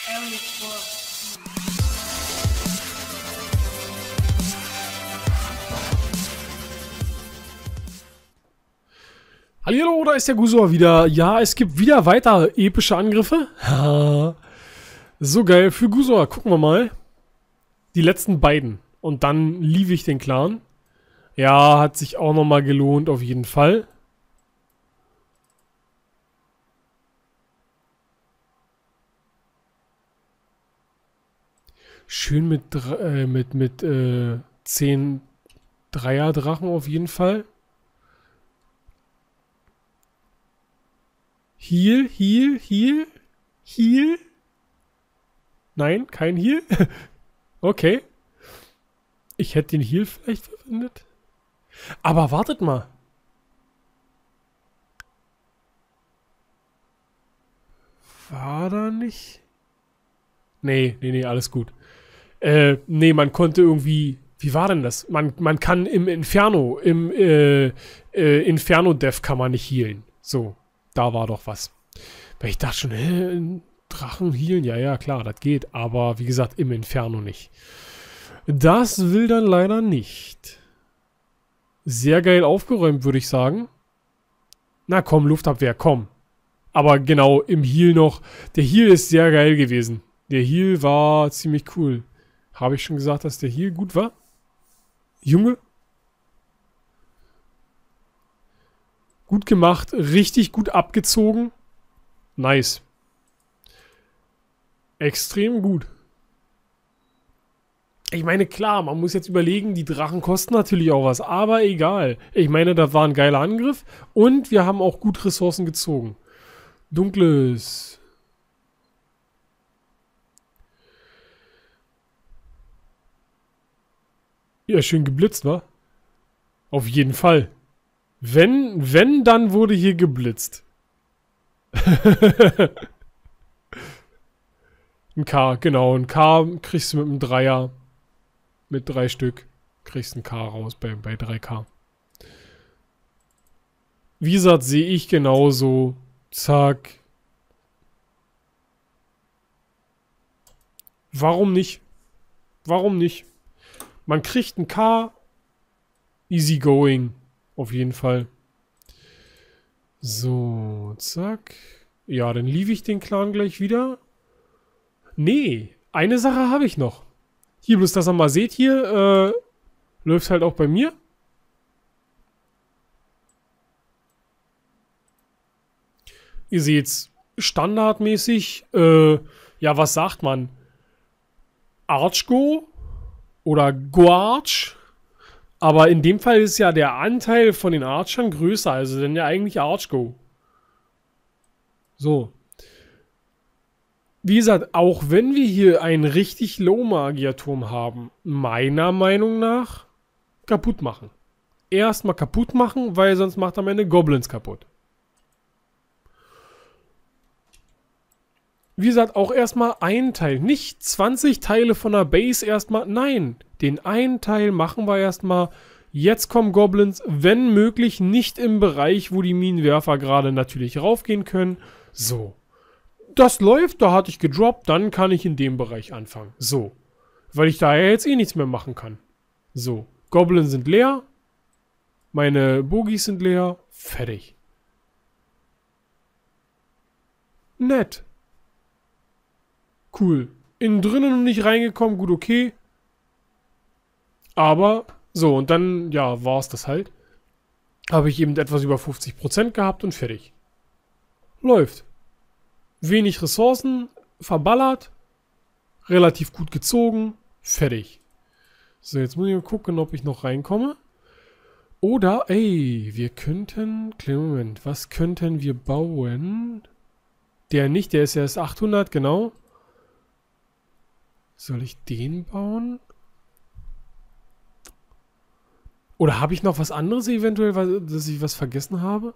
Hallo, da ist der Gusor wieder. Ja, es gibt wieder weiter epische Angriffe. So geil für Gusor. Gucken wir mal. Die letzten beiden. Und dann liebe ich den Clan. Ja, hat sich auch nochmal gelohnt, auf jeden Fall. Schön mit 10 Dreier-Drachen auf jeden Fall. Heal, Heal, Heal, Heal. Nein, kein Heal. Okay. Ich hätte den Heal vielleicht verwendet. Aber wartet mal. War da nicht? Nee, alles gut. Nee, man konnte irgendwie... Wie war denn das? Man kann im Inferno, Inferno-Dev kann man nicht healen. So, da war doch was. Weil ich dachte schon, Drachen healen? Ja, klar, das geht. Aber wie gesagt, im Inferno nicht. Das will dann leider nicht. Sehr geil aufgeräumt, würde ich sagen. Na komm, Luftabwehr, komm. Aber genau, im Heal noch. Der Heal ist sehr geil gewesen. Der Heal war ziemlich cool. Habe ich schon gesagt, dass der Heal gut war? Junge. Gut gemacht. Richtig gut abgezogen. Nice. Extrem gut. Ich meine, klar, man muss jetzt überlegen, die Drachen kosten natürlich auch was. Aber egal. Ich meine, das war ein geiler Angriff. Und wir haben auch gut Ressourcen gezogen. Dunkles. Ja, schön geblitzt, wa? Auf jeden Fall. Wenn, dann wurde hier geblitzt. Ein K, genau. Ein K kriegst du mit einem Dreier. Mit 3 Stück. Kriegst ein K raus bei 3K. Wie gesagt, sehe ich genauso. Zack. Warum nicht? Warum nicht? Man kriegt ein K. Easy going. Auf jeden Fall. So, zack. Ja, dann liebe ich den Clan gleich wieder. Nee, eine Sache habe ich noch. Hier, bloß, dass ihr mal seht, hier läuft halt auch bei mir. Ihr seht's, standardmäßig, ja, was sagt man? Archgo oder Goarch. Aber in dem Fall ist ja der Anteil von den Archern größer, also dann ja eigentlich Archgo. So. Wie gesagt, auch wenn wir hier einen richtig Low-Magierturm haben, meiner Meinung nach kaputt machen. Erstmal kaputt machen, weil sonst macht er meine Goblins kaputt. Wie gesagt, auch erstmal einen Teil. Nicht 20 Teile von der Base erstmal. Nein, den einen Teil machen wir erstmal. Jetzt kommen Goblins, wenn möglich, nicht im Bereich, wo die Minenwerfer gerade natürlich raufgehen können. So. Das läuft, da hatte ich gedroppt, dann kann ich in dem Bereich anfangen. So. Weil ich da ja jetzt eh nichts mehr machen kann. So. Goblins sind leer. Meine Bogies sind leer. Fertig. Nett. Cool. Innen drinnen noch nicht reingekommen, gut, okay. Aber, so, und dann, ja, war es das halt. Habe ich eben etwas über 50% gehabt und fertig. Läuft. Wenig Ressourcen, verballert. Relativ gut gezogen, fertig. So, jetzt muss ich mal gucken, ob ich noch reinkomme. Oder, ey, wir könnten, kleinen Moment, was könnten wir bauen? Der nicht, der ist erst 800, genau. Soll ich den bauen? Oder habe ich noch was anderes eventuell, dass ich was vergessen habe?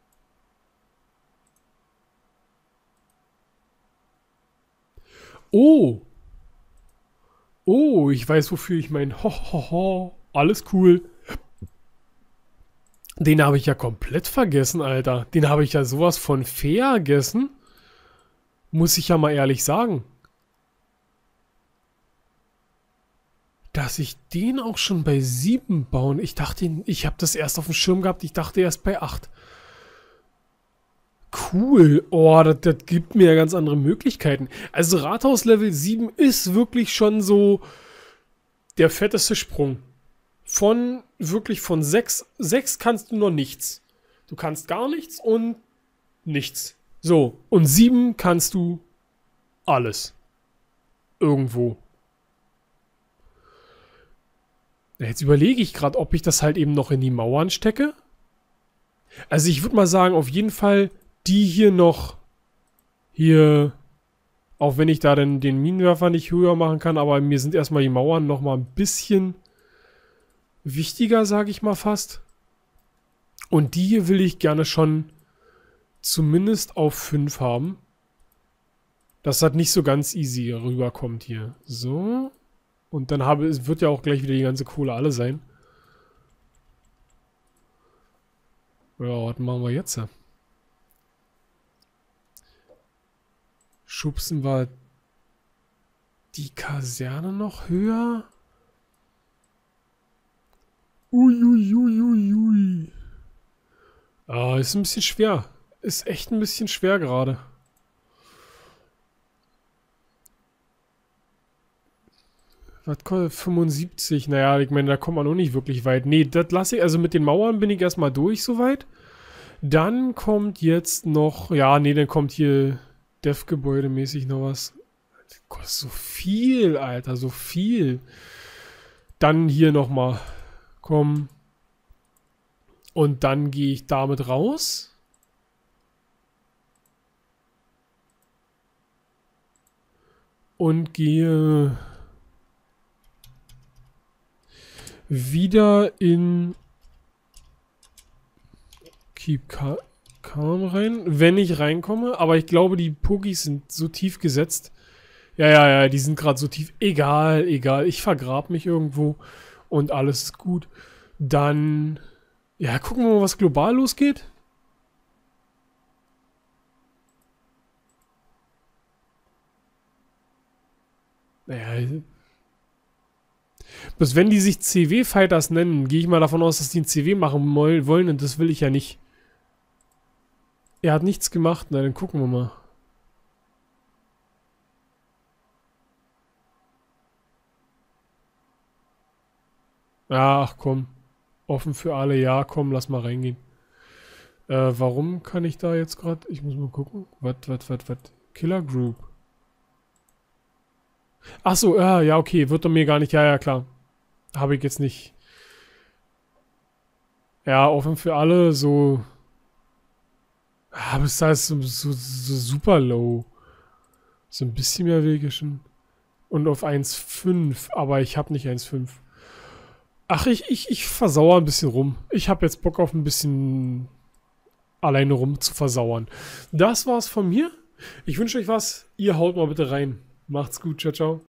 Oh! Oh, ich weiß, wofür ich mein Hohoho. Alles cool. Den habe ich ja komplett vergessen, Alter. Den habe ich ja sowas von vergessen. Muss ich ja mal ehrlich sagen. dass ich den auch schon bei 7 bauen. Ich dachte, ich habe das erst auf dem Schirm gehabt. Ich dachte erst bei 8. Cool. Oh, das gibt mir ja ganz andere Möglichkeiten. Also Rathaus Level 7 ist wirklich schon so der fetteste Sprung. Wirklich von 6. 6 kannst du noch nichts. Du kannst gar nichts und nichts. So, und 7 kannst du alles. Irgendwo. Jetzt überlege ich gerade, ob ich das halt eben noch in die Mauern stecke. Also ich würde mal sagen, auf jeden Fall die hier noch. Hier. Auch wenn ich da den Minenwerfer nicht höher machen kann, aber mir sind erstmal die Mauern noch mal ein bisschen wichtiger, sage ich mal fast. Und die hier will ich gerne schon zumindest auf 5 haben. Dass das nicht so ganz easy rüberkommt hier. So. Und dann wird ja auch gleich wieder die ganze Kohle alle sein. Ja, was machen wir jetzt? Schubsen wir die Kaserne noch höher? Uiuiuiui. Ah, ist ein bisschen schwer. Ist echt ein bisschen schwer gerade. Was kostet 75? Naja, ich meine, da kommt man noch nicht wirklich weit. Nee, das lasse ich. Also mit den Mauern bin ich erstmal durch soweit. Dann kommt jetzt noch. Ja, nee, dann kommt hier Dev-Gebäude mäßig noch was. Das kostet so viel, Alter, so viel. Dann hier nochmal. Komm. Und dann gehe ich damit raus. Und gehe wieder in Keep Calm rein, wenn ich reinkomme. Aber ich glaube, die Pokis sind so tief gesetzt. Ja, die sind gerade so tief. Egal. Ich vergrab mich irgendwo und alles ist gut. Dann, ja, gucken wir mal, was global losgeht. Naja, bis wenn die sich CW-Fighters nennen, gehe ich mal davon aus, dass die ein CW machen wollen und das will ich ja nicht. Er hat nichts gemacht, na dann gucken wir mal. Ach komm, offen für alle, ja komm, lass mal reingehen. Warum kann ich da jetzt gerade, ich muss mal gucken, was, Killer Group. Ach so, ja, okay, wird er mir gar nicht, ja, klar. Habe ich jetzt nicht. Ja, offen für alle, so. Aber es ist so super low. So ein bisschen mehr Wege schon. Und auf 1,5, aber ich habe nicht 1,5. Ach, ich versauere ein bisschen rum. Ich habe jetzt Bock auf ein bisschen alleine rum zu versauern. Das war's von mir. Ich wünsche euch was. Ihr haut mal bitte rein. Macht's gut. Ciao, ciao.